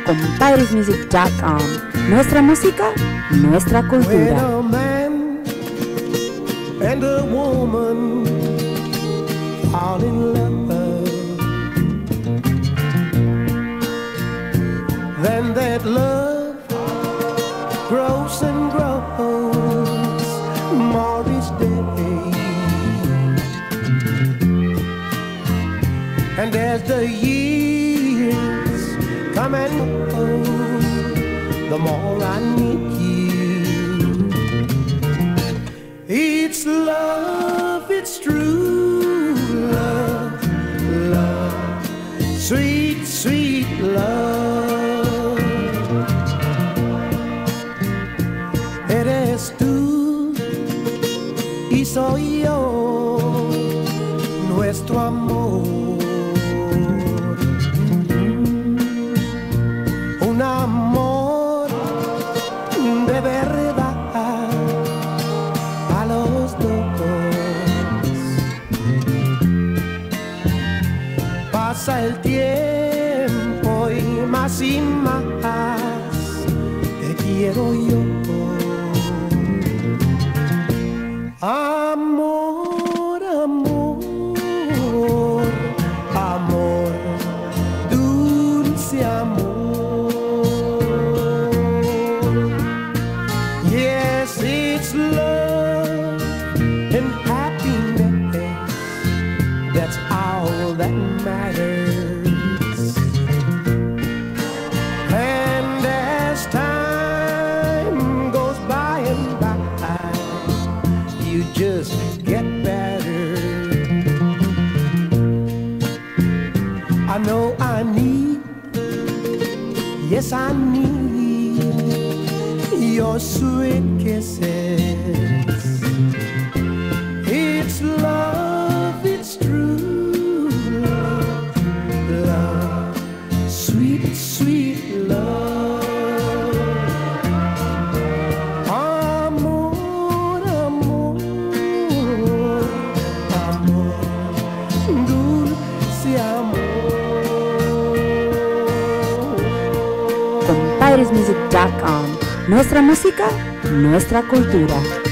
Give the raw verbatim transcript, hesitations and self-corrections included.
compadres music punto com. Nuestra música, nuestra cultura. When a man and a woman fall in love, then that love grows and grows more each day. And as the years come and go, the more I need you. It's love, it's true love, love, sweet, sweet love. Eres tú y soy yo, nuestro amor. Un amor de verdad a los dos. Pasa el tiempo y más y más te quiero yo. Amor, amor, amor, dulce amor. Yes, it's love and happiness, that's all that matters. And as time goes by and by, you just get better. I know I need, yes I need your sweet kisses. It's love, it's true love, love, sweet, sweet love. Amor, amor, amor, dulce amor. compadres music punto com. Nuestra música, nuestra cultura.